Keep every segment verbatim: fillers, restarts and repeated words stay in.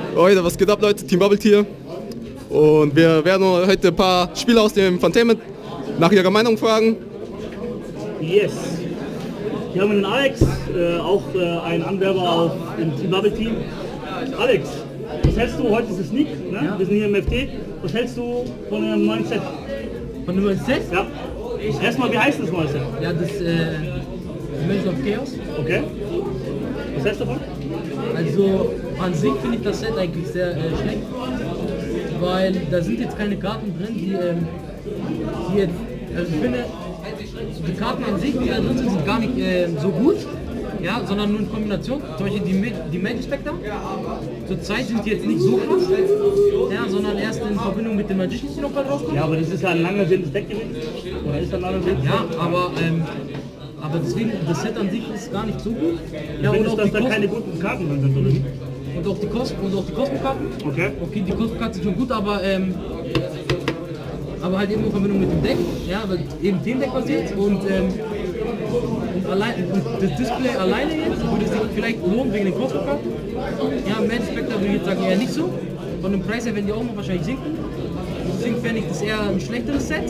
Leute, was geht ab, Leute? Team Bubble hier. Und wir werden heute ein paar Spieler aus dem Funtainment nach ihrer Meinung fragen. Yes. Hier haben wir den Alex, äh, auch äh, ein Anwerber auf dem Team Bubble Team. Alex, was hältst du, heute ist es Sneak, ne? Ja. Wir sind hier im F T. Was hältst du von einem neuen Set? Von dem neuen Set? Ja. Erstmal, wie heißt das neue Set? Ja, das äh, Dimensions of Chaos. Okay. Was hältst du davon? Also an sich finde ich das Set eigentlich sehr äh, schlecht, weil da sind jetzt keine Karten drin, die, ähm, die jetzt, also ich finde, die Karten an sich, die da drin sind, sind gar nicht äh, so gut, ja, sondern nur in Kombination. Zum Beispiel die, die Magic Spectre, zurzeit sind die jetzt nicht so krass, ja, sondern erst in Verbindung mit den Magicians, die noch bald rauskommen. Ja, aber das ist ja ein langer Sinn des Deck gewesen, oder ist ein langer Sinn? Ja, aber ähm, Aber deswegen, das Set an sich ist gar nicht so gut. Ja, und auch dass die da Kosten, keine guten Karten drin sind, oder nicht? und auch die Kosten und auch die Kostenkarten. Okay. Okay, die Kostenkarten sind schon gut, aber ähm, aber halt eben in Verbindung mit dem Deck, ja, weil eben Themendeck basiert und, ähm, und, allein, und das Display alleine jetzt würde sich vielleicht lohnen wegen den Kostenkarten. Ja, Magic Spectre würde ich jetzt sagen eher nicht so. Von dem Preis her werden die auch noch wahrscheinlich sinken. Deswegen fände ich das eher ein schlechteres Set.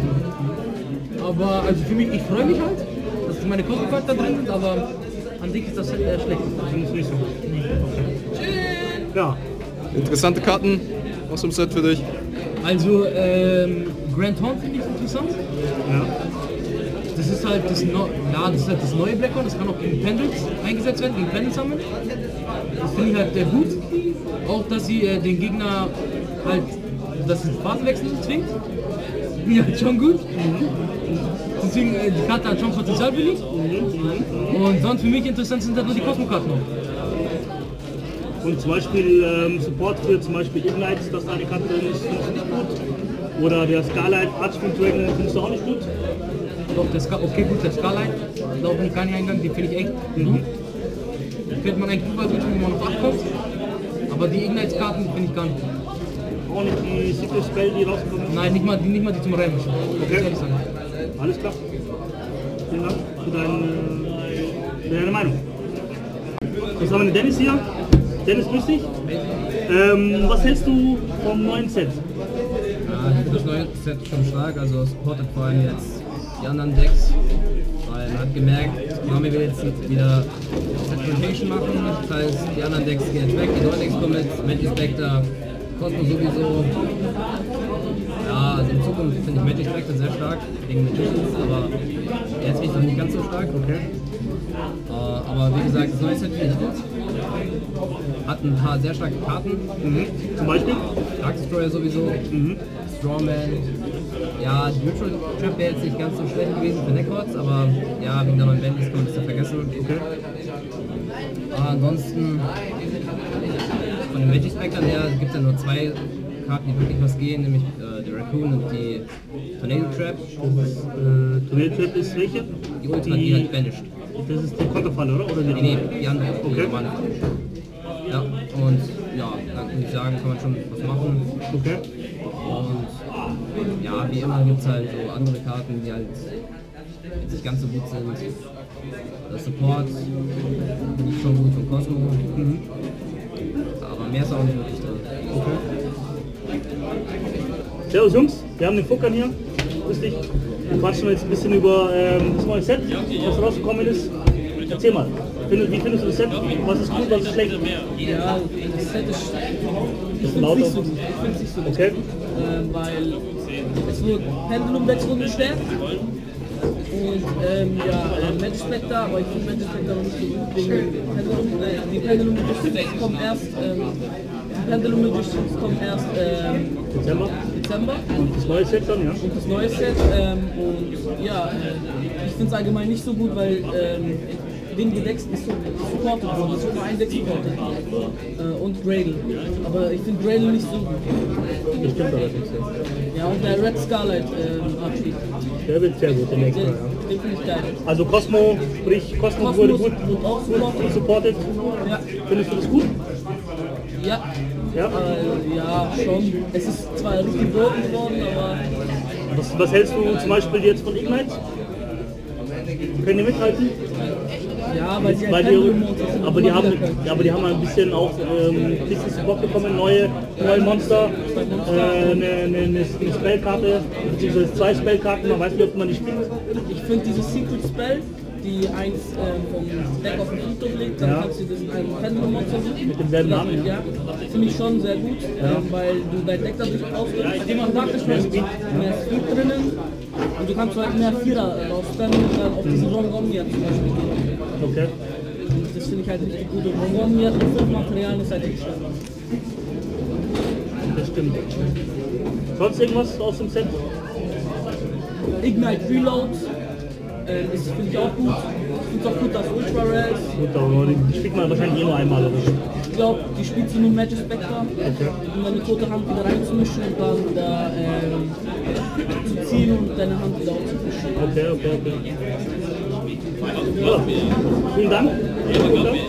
Aber also für mich, ich freue mich halt, dass meine Kostenkarten da drin sind, aber an sich ist das Set eher schlecht. Finde ich nicht so. Nee. Ja. Interessante Karten aus dem Set für dich. Also ähm, Grand Horn finde ich interessant. Ja. Das ist halt das, no ja, das, ist halt das neue Blackhorn, das kann auch gegen Pendels eingesetzt werden, gegen Pendels sammeln. Das finde ich halt sehr gut. Auch, dass sie äh, den Gegner halt, dass sie Phasenwechsel zwingt. Finde ich halt schon gut. Mhm. Deswegen, äh, die Karte hat schon Potenzial für mich. Mhm. Und sonst für mich interessant sind halt nur die Kosmokarten noch. Und zum Beispiel ähm, Support für zum Beispiel Ignite, dass da die Karte drin ist, findest du nicht gut. Oder der Scarlight Archfiend Dragon findest du auch nicht gut. Doch, der Ska okay gut, der Scarlight, da bin ich gar nicht eingegangen, den finde ich echt mhm. gut. Den findet man eigentlich überall gut, wenn man auf acht kommt. Aber die Ignite-Karten finde ich gar nicht gut. Auch nicht die Secret Spell, die rauskommen? Nein, nicht mal die, nicht mal die zum Rennen. Okay. Alles klar. Vielen Dank für deine, für deine Meinung. Jetzt haben wir den Dennis hier. Dennis, grüß dich. Ähm, was hältst du vom neuen Set? Ja, ich finde das neue Set schon stark, also supportet vor allem jetzt die anderen Decks, weil man hat gemerkt, Konami will jetzt wieder Set Rotation machen, das heißt die anderen Decks gehen jetzt weg, die neuen Decks kommen mit, Magic Spectre, Cosmo sowieso. Ja, also in Zukunft finde ich Magic Spectre sehr stark gegen Magicians, aber jetzt finde ich noch nicht ganz so stark. Okay. Uh, aber wie gesagt, das neue Set finde ich gut. Hat ein paar sehr starke Karten. Mhm. Zum Beispiel? Dark Destroyer sowieso. Mhm. Strawman. Ja, die Neutral Trap wäre jetzt nicht ganz so schlecht gewesen für Neckhorts, aber ja, wegen der neuen Bandits kann man ein bisschen vergessen. Okay. Uh, ansonsten von den Magic Spectren her gibt es ja nur zwei Karten, die wirklich was gehen, nämlich äh, der Raccoon und die Tornado Trap. Äh, Tornado Trap ist welche? Die Ultra, die, die halt banished. Das ist die Konterfalle, oder? oder die nee, nee, die andere. Okay. Die ja, und ja, dann würde ich sagen, kann man schon was machen. Okay. Und ja, wie immer gibt es halt so andere Karten, die halt nicht ganz so gut sind. Das Support finde ich schon gut von Cosmo. Mhm. Aber mehr ist auch nicht wirklich drin. Okay. Servus Jungs, wir haben den Fuckern hier. Grüß dich. Wir quatschen jetzt ein bisschen über ähm, das neue Set, was rausgekommen ist. Erzähl mal, wie findest du das Set? Was ist gut, was ist schlecht? Ja, das Set ist, ich ist finde es nicht so gut. Ich finde es nicht so gut. Okay. Äh, weil es wird Pendulum Wechseln gestärkt. Und ähm, ja, äh, Magic Spectre, aber ich finde Magic Spectre noch nicht so gut wegen Pendulum. Äh, die Pendulum Magicians kommen erst, ähm, die Pendulum Magicians kommen erst ähm, Dezember. Dezember. Und das neue Set dann, ja? Und das neue Set. Ähm, und ja, äh, ich finde es allgemein nicht so gut, weil ähm, wenige Decks ist so supported worden, es ist nur ein Deck supported. Äh, und Gradle. Aber ich finde Gradle nicht so gut. Das stimmt allerdings. Ja, und der Red Scarlight ähm, Abschied. Der wird sehr gut, der nächste Mal, ja. Den finde ich geil. Also Cosmo, sprich Cosmo, Cosmo wurde gut und auch supported. supported. Ja. Findest du das gut? Ja. Ja? Äh, ja, schon. Es ist zwar richtig broken geworden, aber... Was, was hältst du zum Beispiel jetzt von Ignite? Können die mithalten? Ja, weil sie halt Weil keine die, Monster sind. aber, die haben, ja, aber die haben ein bisschen auch ähm, ein bisschen Support bekommen, neue, neue Monster, äh, eine, eine, eine Spellkarte, beziehungsweise zwei Spellkarten, man weiß nicht, ob man die spielt. Ich finde dieses Secret Spell, die eins ähm, vom Deck auf den Friedhof legt, dann Ja. kannst du diesen einen Pendulum Monster suchen. Mit demselben Namen, ja. Ja, finde ich schon sehr gut, ähm, weil du dein Deck dadurch auswählst. Ja, man sagt, es mehr Speed, mehr Speed drinnen und du kannst halt mehr Vierer rausstellen und dann auf diesen Ron-Ron-Miat zum Beispiel gehen. Okay. Und das finde ich halt richtig gut. Und Ron-Ron-Miat mit fünf Materialien ist halt echt stark. Das stimmt. Sonst irgendwas aus dem Set? Ignite Reload, äh, das finde ich auch gut. Ich finde es auch gut, dass Ultra Rare ist. Gut, aber die spielt man wahrscheinlich eh nur einmal oder so. Ich glaube, die spielt sie nur Magic Spectre, um deine tote Hand wieder reinzumischen und dann da ähm, zu ziehen und deine Hand wieder aufzufischen. Okay, okay, okay. Ja. Vielen Dank. Vielen Dank.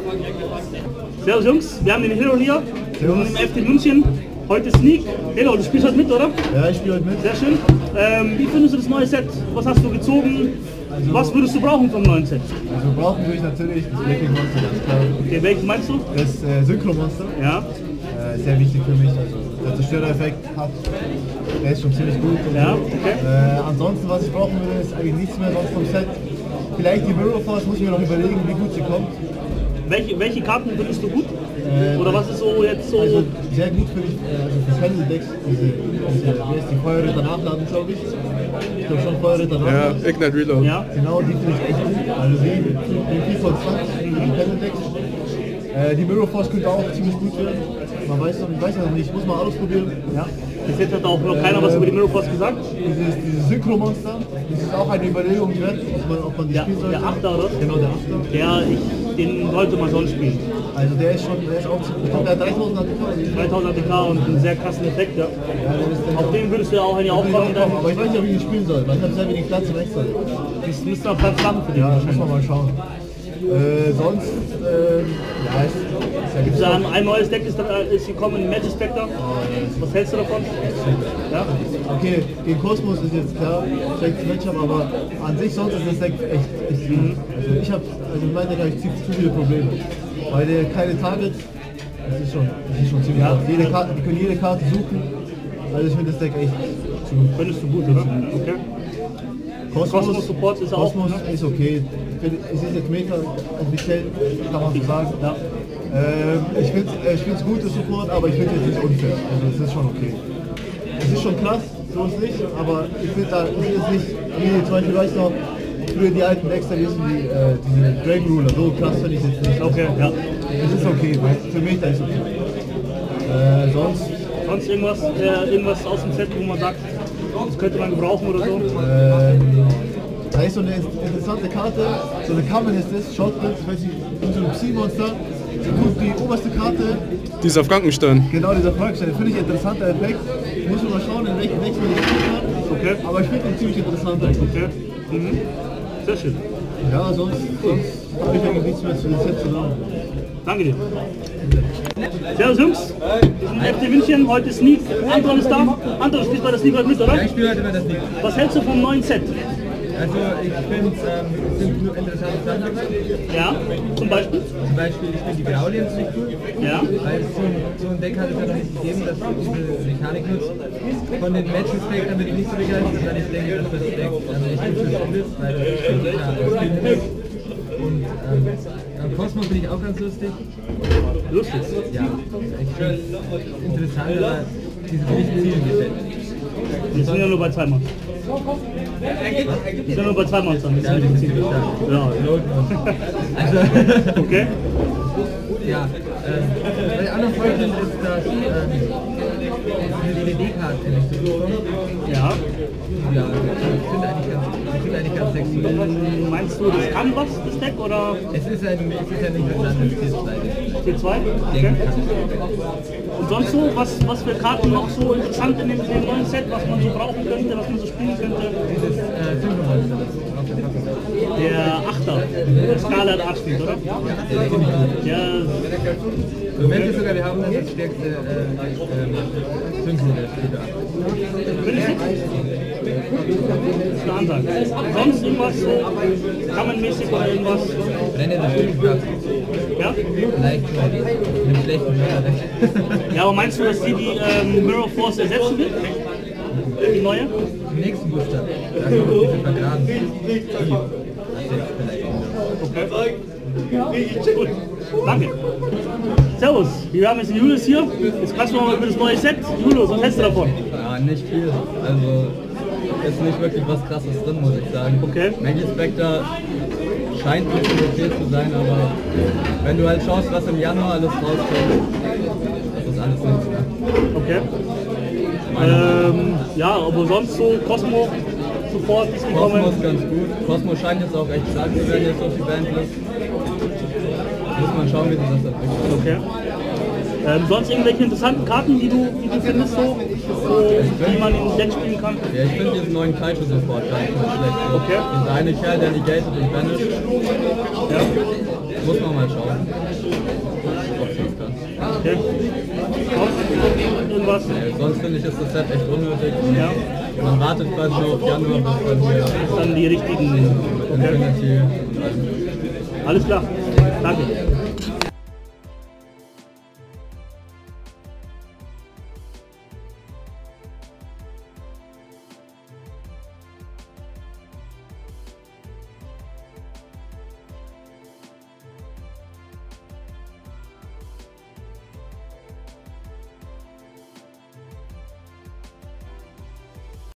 Servus Jungs, wir haben den Hero hier Servus. im F C München. Heute Sneak. Hero, du spielst heute mit, oder? Ja, ich spiele heute mit. Sehr schön. Ähm, wie findest du das neue Set? Was hast du gezogen? Was würdest du brauchen vom neuen Set? Also brauchen wir natürlich das Breaking Monster, ganz klar. Okay, welchen meinst du? Das äh, Synchro-Monster, Ja. äh, sehr wichtig für mich. Also der Zerstörereffekt hat, der ist schon ziemlich gut. Und Ja, so. okay. äh, ansonsten, was ich brauchen würde, ist eigentlich nichts mehr sonst vom Set. Vielleicht die Mirror Force, muss ich mir noch überlegen, wie gut sie kommt. Welche, welche Karten findest du gut? Äh, Oder was ist so jetzt so? Also sehr gut finde ich, äh, also fürs Pendeldeck, diese, diese, wie heißt die Feuerritter nachladen, glaube ich. Ich glaube schon Feuerritter Ja, nachladen. Ignite Reload. Ja. Genau, die finde ich echt gut. Also die, die vier von zwanzig, die Pendeldeck. Äh, die Mirror Force könnte auch ziemlich gut werden. Man weiß noch, ich weiß noch nicht, muss man alles probieren. Ja. Bis jetzt hat auch noch keiner was über die Mirror Force gesagt. Dieses, dieses Synchro-Monster, das ist auch eine Überlegung wert, ob man, ob man die Ja, spielen sollte. der Achter, oder? Genau, der Achter. Ja, ich, den sollte man schon spielen. Also der ist schon, der ist auch, ich glaube, der hat dreitausend A T K. dreitausend A T K und einen sehr krassen Effekt, ja. Ja, der ist, Auf den würdest du ja auch eine der will ich aufbauen. auch kommen, aber ich weiß nicht, ob ich ihn spielen soll, weil ich habe sehr wenig Platz im Extra. Das müsste auf Platz landen für dich. Ja, das muss man mal schauen. Äh, sonst, äh, ja, ist, ist ja Gibt es gibt's ein, ein neues Deck ist, da- ist gekommen, Magic Spectre. Was hältst du davon? Ja? Okay, gegen Kosmos ist jetzt klar, schlechtes Matchup, aber an sich sonst ist das Deck echt, echt gut. Also ich habe, also in meinem Deck habe ich zu, zu viele Probleme, weil der keine Targets, das ist schon, das ist schon ziemlich Ja. hart. Jede Karte, die können jede Karte suchen, also ich finde das Deck echt zu gut. Findest du gut, oder? Okay. Kosmos Support ist auch, Kosmos ne? ist okay. Es ist jetzt meta offiziell, kann man so sagen. Ja. Ähm, ich finde es gut, das Support, aber ich finde es jetzt nicht unfair. Also es ist schon okay. Es ist schon krass, so ist nicht, aber ich finde da, es ist nicht, wie zum Beispiel, weiß noch, früher die alten Decks, da wissen die, äh, diese Dragon Ruler, so krass finde ich es jetzt nicht. Okay, ja. Es ist okay, weil für mich da ist okay. Äh, sonst, Sonst irgendwas, äh, irgendwas aus dem Set, wo man sagt, das könnte man gebrauchen oder so? ähm, da ist so eine interessante Karte, so eine Common ist das, Shotguns, ich weiß nicht, so ein Psy-Monster, so tut die oberste Karte, Dieser Frankenstein. genau dieser Frankenstein, finde ich interessanter Effekt, muss man mal schauen, in welchem Deck man den spielen kann, Okay. aber ich finde ihn ziemlich interessant eigentlich. Okay. Mhm. Sehr schön. Ja, sonst, sonst habe ich eigentlich nichts mehr zu dem Set zu sagen. Danke dir. Servus Jungs, wir sind F C München, heute ist Sneak. Anton ist da. Anton, du spielst bei der Sneak heute mit, oder? Ich spiele heute mal das Ding. Was hältst du vom neuen Set? Also ich finde ähm, es sind nur interessante Sachen dabei. Ja, zum Beispiel? Zum Beispiel, ich finde die Grauliens nicht cool. Ja. Weil so ein, so ein Deck hat es ja noch nicht gegeben, das diese Mechanik nutzt. Von den Magic Spectre bin ich nicht so begeistert, weil ich denke, dass das Deck also nicht gut für ist, weil ich finde ja, das ist. Und ähm, am Kosmos bin ich auch ganz lustig. Lustig. Ja, ich finde es interessant, aber diese bin ich Zielen gesetzt. Wir sind ja nur bei zwei Mann. Wir sind ja nur bei zwei Mann. Ja, die sind ziemlich stark. Ja. Also, Okay. ja, ähm, was ich auch noch freue, ist, dass ähm, eine D V D-Karte nicht so gut kommt. Ja. Ja, ich finde eigentlich ganz, ich finde eigentlich ganz sexy. Meinst du, das kann was, das Deck, oder Es ist ein, es ist ein interessantes Tier zwei. T zwei? Okay. Und sonst so, was, was für Karten noch so interessant in dem, in dem neuen Set, was man so brauchen könnte, was man so spielen könnte? Dieses äh, Synchro-Monster, das ist auf der Packung. Der Achter, der Scarlet Archfiend, oder? Der ist ziemlich gut. Ja, Im Moment ist sogar, wir haben das stärkste äh, ähm, Synchro, der steht da. findest du? Das ist eine Ansage. Sonst irgendwas so kammermäßig oder irgendwas? Wenn ihr das spielen könnt, Ja? vielleicht mit einem schlechten Mörder. Ja, aber meinst du, dass die die ähm, Mirror Force ersetzen wird? Die neue? Im nächsten Buchstaben. Da kommt ein bisschen vergraben. Die. Das jetzt vielleicht auch. Okay. Gut. Danke. Servus, wir haben jetzt den Julius hier. Jetzt quatschen wir mal über das neue Set. Julius, was hältst du davon? Ja, nicht viel. Also ist nicht wirklich was Krasses drin, muss ich sagen. Okay. Maggie Spectre scheint ein bisschen okay zu sein, aber wenn du halt schaust, was im Januar alles rauskommt, das ist alles nichts mehr. Okay. Ähm, ja, aber sonst so Cosmo sofort ist Cosmo gekommen. ist ganz gut. Cosmo scheint jetzt auch echt stark zu werden jetzt auf die Bandlist. Muss man schauen, wie sich das entwickelt. Okay. Ähm, sonst irgendwelche interessanten Karten, die du, die du findest, so, so die man im Deck spielen kann? Ja, ich finde diesen neuen Kaiju sofort gar nicht mehr schlecht. Okay. Dieser eine Kerl, der negated und vanished. Ja. Muss man mal schauen. Ob es das kann. Okay. Sonst irgendwas? Ja, sonst finde ich, ist das Set echt unnötig. Ja. Man wartet quasi nur auf Januar, bis dann hier Dann die richtigen. Okay. Infinity. Alles klar. Danke.